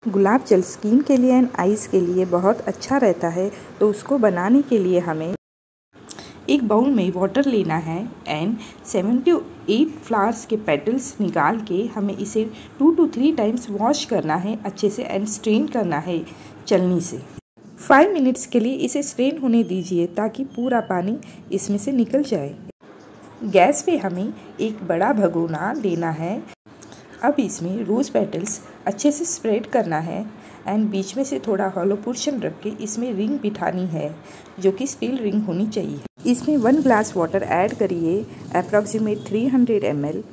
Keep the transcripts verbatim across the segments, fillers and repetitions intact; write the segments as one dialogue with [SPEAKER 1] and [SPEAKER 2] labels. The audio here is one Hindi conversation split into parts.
[SPEAKER 1] गुलाब जल स्किन के लिए एंड आइज़ के लिए बहुत अच्छा रहता है। तो उसको बनाने के लिए हमें एक बाउल में वाटर लेना है and seven to eight flowers के पेटल्स निकाल के हमें इसे two to three times wash करना है अच्छे से एंड स्ट्रेन करना है चलनी से। फाइव मिनट्स के लिए इसे स्ट्रेन होने दीजिए ताकि पूरा पानी इसमें से निकल जाए। गैस पे हमें एक बड़ा भगोना लेना है। अब इसमें रोज़ पेटल्स अच्छे से स्प्रेड करना है एंड बीच में से थोड़ा हॉलो पोर्शन रख के इसमें रिंग बिठानी है जो कि स्टील रिंग होनी चाहिए। इसमें वन ग्लास वाटर ऐड करिए approximate three hundred M L.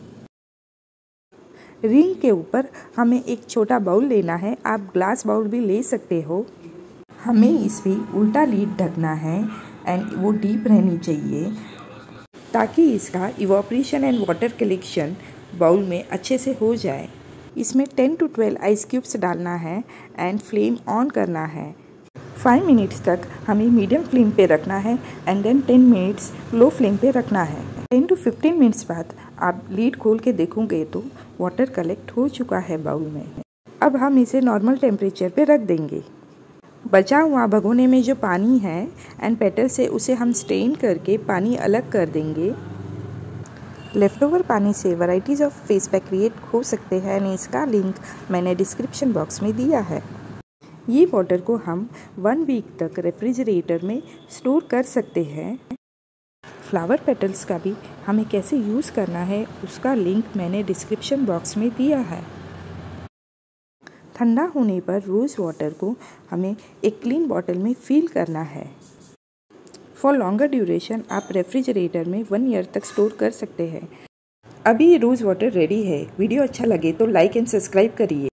[SPEAKER 1] Ring के ऊपर हमें एक छोटा बाउल लेना है, आप ग्लास बाउल भी ले सकते हो। हमें इस पर उल्टा लीड ढकना है एंड वो डीप रहनी चाहिए ताकि इसका evaporation and water collection bowl में अच्छे से हो जाए। इसमें ten to twelve ice cubes डालना है एंड फ्लेम ऑन करना है। फाइव मिनट्स तक हमें मीडियम फ्लेम पे रखना है and then ten minutes low flame पे रखना है। टेन टू फिफ्टीन मिनट्स बाद आप लीड खोल के देखोगे तो वाटर कलेक्ट हो चुका है बाउल में। अब हम इसे नॉर्मल टेम्परेचर पे रख देंगे। बचा हुआ भगोने में जो पानी है एंड पेटल से उसे हम स्ट्रेन करके पानी अलग कर देंगे। लेफ़्ट ओवर पानी से varieties of face pack create हो सकते हैं एंड इसका लिंक मैंने डिस्क्रिप्शन बॉक्स में दिया है। ये वाटर को हम वन वीक तक रेफ्रिजरेटर में स्टोर कर सकते हैं। फ्लावर पेटल्स का भी हमें कैसे यूज़ करना है उसका लिंक मैंने डिस्क्रिप्शन बॉक्स में दिया है। ठंडा होने पर रोज़ वाटर को हमें एक क्लीन बॉटल में फिल करना है। फॉर लॉन्गर ड्यूरेशन आप रेफ्रिजरेटर में वन ईयर तक स्टोर कर सकते हैं। अभी रोज़ वाटर रेडी है। वीडियो अच्छा लगे तो लाइक एंड सब्सक्राइब करिए।